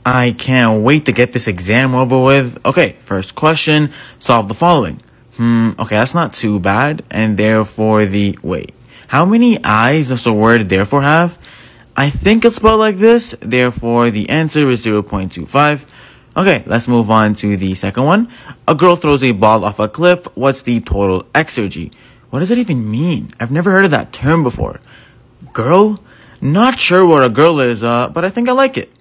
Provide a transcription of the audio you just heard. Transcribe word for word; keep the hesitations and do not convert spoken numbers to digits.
I can't wait to get this exam over with. Okay, first question, solve the following. Hmm, okay, that's not too bad. And therefore the, wait, how many eyes does the word therefore have? I think it's spelled like this, therefore the answer is zero point two five. Okay, let's move on to the second one. A girl throws a ball off a cliff. What's the total exergy? What does it even mean? I've never heard of that term before. Girl? Not sure what a girl is, uh, but I think I like it.